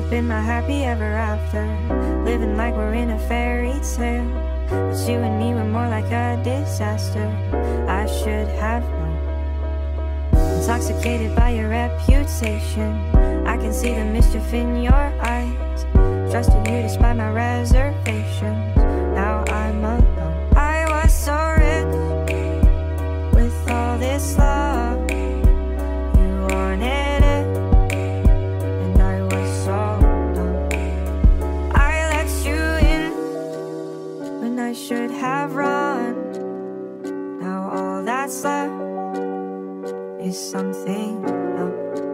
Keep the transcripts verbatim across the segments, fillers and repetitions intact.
been my happy ever after, living like we're in a fairy tale. But you and me were more like a disaster. I should have known. Intoxicated by your reputation, I can see the mischief in your eyes. Trusted you despite my reservations. Now I'm alone. I was so rich with all this love. You wanted it, and I was so dumb. I let you in when I should have run. Now all that's left is something numb.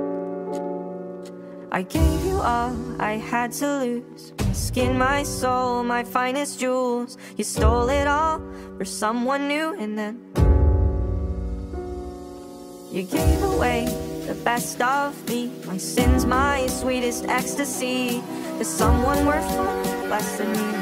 I gave you all I had to lose, my skin, my soul, my finest jewels. You stole it all for someone new, and then you gave away the best of me, my sins, my sweetest ecstasy, to someone worth less than me.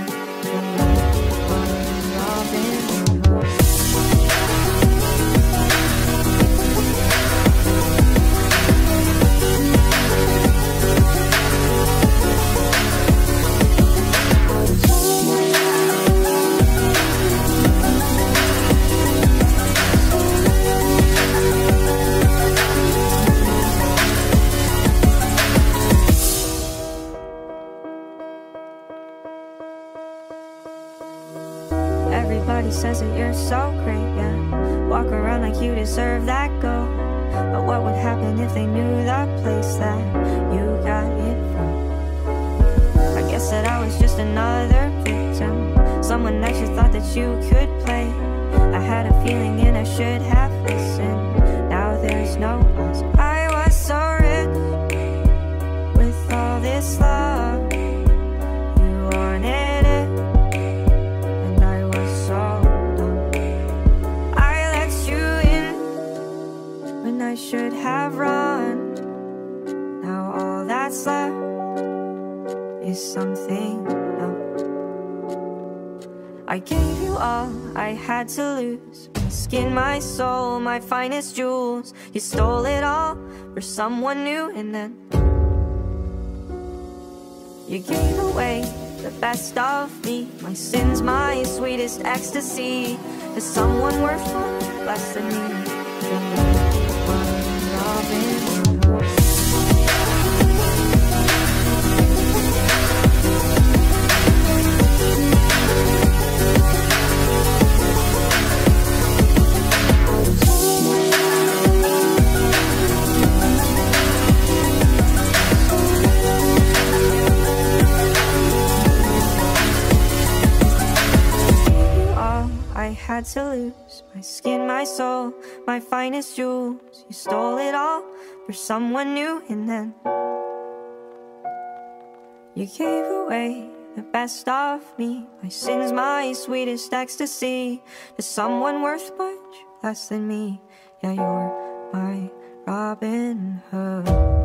Everybody says that you're so great, yeah. Walk around like you deserve that gold. But what would happen if they knew the place that you got it from? I guess that I was just another victim, someone that you thought that you could play. I had a feeling and I should have listened. Now there's no us. I was so rich with all this love. You wanted it, and I was so dumb. I let you in when I should have run. Now all that's left is something numb. I gave you all I had to lose, my skin, my soul, my finest jewels. You stole it all for someone new, and then you gave away the best of me, my sins, my sweetest ecstasy, to someone worth less than me. I had to lose my skin, my soul, my finest jewels. You stole it all for someone new, and then you gave away the best of me, my sins, my sweetest ecstasy, to someone worth much less than me. Yeah, you're my Robin Hood.